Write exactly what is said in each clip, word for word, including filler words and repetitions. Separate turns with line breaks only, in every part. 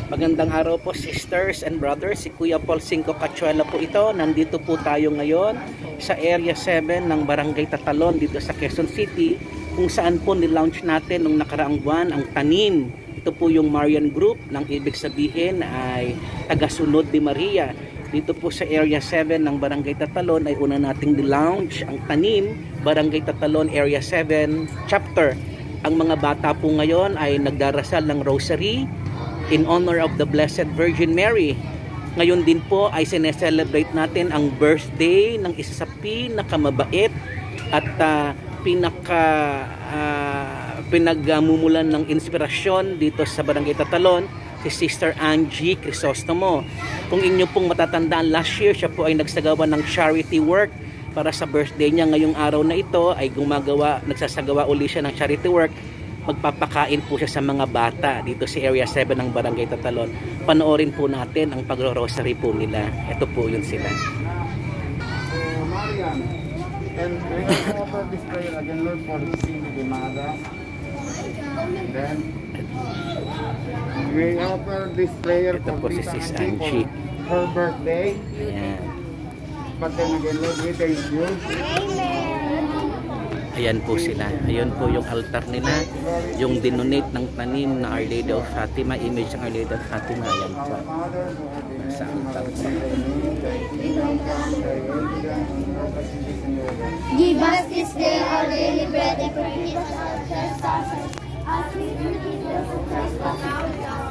Magandang araw po sisters and brothers. Si Kuya Paul Cinco Cachuela po ito. Nandito po tayo ngayon sa Area seven ng Barangay Tatalon dito sa Quezon City, kung saan po nilaunch natin nung nakaraang buwan ang tanim. Ito po yung Marian Group, nang ibig sabihin ay tagasunod ni Maria. Dito po sa Area seven ng Barangay Tatalon ay una nating nilaunch ang tanim, Barangay Tatalon Area seven Chapter. Ang mga bata po ngayon ay nagdarasal ng rosary in honor of the Blessed Virgin Mary. Ngayon din po ay sineselebrate natin ang birthday ng isa sa pinakamabait at uh, pinaka uh, pinagmumulan ng inspirasyon dito sa Barangay Tatalon, si Sister Angie Crisostomo. Kung inyo pong matatandaan, last year siya po ay nagsagawa ng charity work para sa birthday niya. Ngayong araw na ito ay gumagawa, nagsasagawa uli siya ng charity work. Magpapakain po siya sa mga bata dito sa Area seven ng Barangay Tatalon. Panoorin po natin ang pagro-rosary po nila. Ito po yun sila.
So, Marian, and we offer this prayer again, Lord, for this the mother. Then, we offer this prayer
Ito
for
po si
Tita
Sis
Angie
Angie.
for her birthday.
Ayan.
But then again, Lord, we thank you.
Ayan po sila. Ayan po yung altar nila. Yung dinonate ng tanim na Our Lady of Fatima. Image ng Our Lady of Fatima. Ayan po. Sa altar po.
Give us this day our daily bread and forgive us our trespasses, as we forgive those who trespass against us.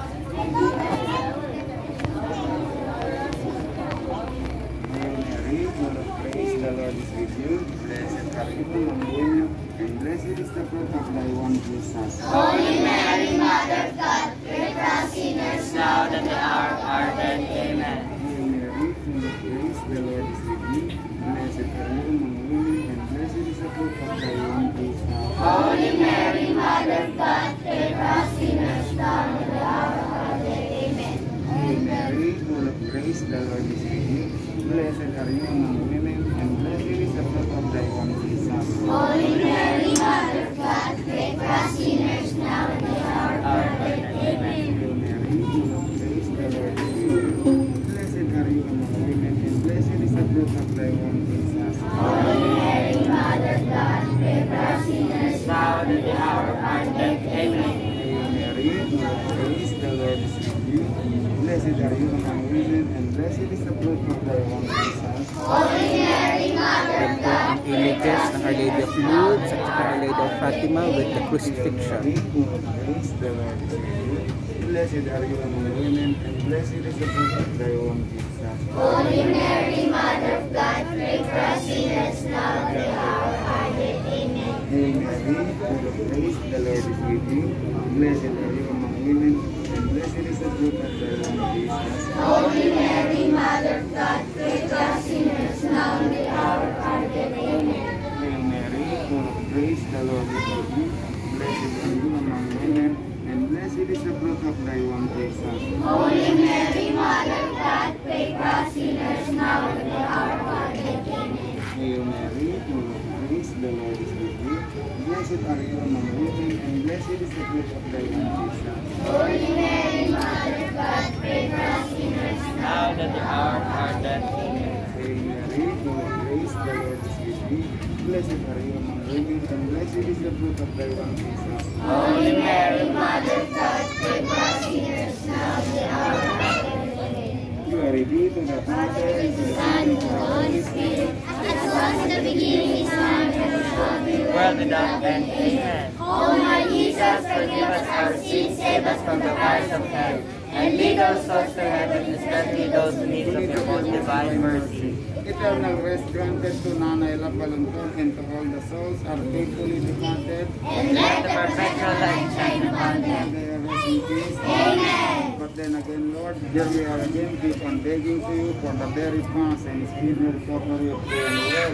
Mary, full of grace, the Lord is with you. Blessed are you among women, and blessed is the fruit of thy womb, Jesus.
Holy Mary, Mother of God, pray for us sinners now and at the hour of our death. Amen.
Hail Mary, full of grace, the Lord is with you. Blessed are you among women, and blessed is the fruit of thy womb, Jesus.
Holy Mary, Mother of God, pray for us sinners now and at the hour of our death. Amen.
Hail Mary, full of grace, the Lord is with you. Blessed are you among women, and blessed is the fruit of thy womb, Jesus.
Holy Mary, Mother of God, pray for us sinners now and at the hour of our death. Amen.
Hail Mary, full of grace, the Lord is with you. Blessed are you among women, and blessed is the fruit of thy womb, Jesus.
Holy Mary, Mother of God, pray for us sinners now and at the hour of our death. Amen.
Hail Mary, full of grace, the Lord is with you. Blessed are you among women, and blessed is the fruit of thy womb, Jesus.
Holy Mary, Mother
Ayan
of
po ang
God,
images ng Our Lady of Lourdes at saka Our Lady of Fatima with the crucifixion.
Hail Mary, full of grace, the Lord is with you. Blessed are you among women, and blessed is the fruit of thy womb, Jesus.
Holy Mary, Mother of God, pray for us sinners now and at the hour of our death. Amen.
Hail Mary, full of grace, the Lord is with you. Blessed are you among women, and blessed is the fruit of thy womb, Jesus.
Holy Mary, Mother of God, pray for us sinners now and at the hour of our death. Amen.
Hail Mary, full of grace, the Lord is with you. Blessed are you among women, and blessed is the fruit of thy womb, Jesus.
Holy Mary, Mother of God, pray for us sinners now and at the hour of our death. Amen.
Hail Mary, full of grace, the Lord is with you. Blessed are you among women, and blessed is the fruit of thy womb, Jesus.
Holy Mary, Mother of God, pray for us sinners now and at the hour of our death. Amen.
Hail Mary, full of grace, the Lord is with you. Blessed are you among women, and blessed is the fruit of thy womb, Jesus.
Holy Mary, Mother of God, pray for us sinners now and at the hour of our death. Amen.
Glory be to the Father, and to the
Son, and to the Holy Spirit, as was in the beginning, is now, and ever shall be, world without end. Amen. O my Jesus, forgive us our sins, save us from the fires of hell, and lead our souls to heaven, especially those who need of your most divine mercy.
eternal rest granted to Nanay Lapalunton and to all the souls are faithfully departed.
And let the perpetual light shine upon them.
May they rest in peace.
Amen.
But then again, Lord, here we are again, keep on begging to you for the very fast and speedy recovery of the well.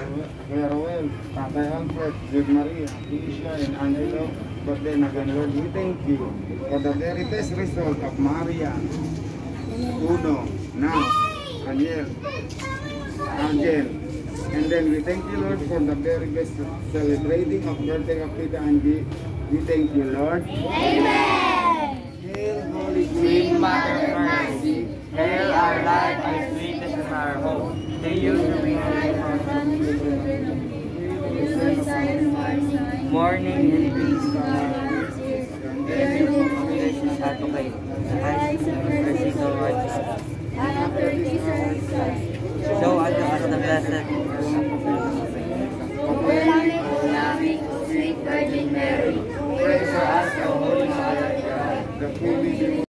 We are well. Tatay Alfred, Jude Maria, Isha, and Angelo. But then again, Lord, we thank you for the very best result of Maria, Uno, now, Daniel, Angel. And then we thank you, Lord, for the very best celebrating of birthday of Tita Angie. We thank you, Lord.
Amen.
Hail, Holy Queen,
Mother mourning and grief.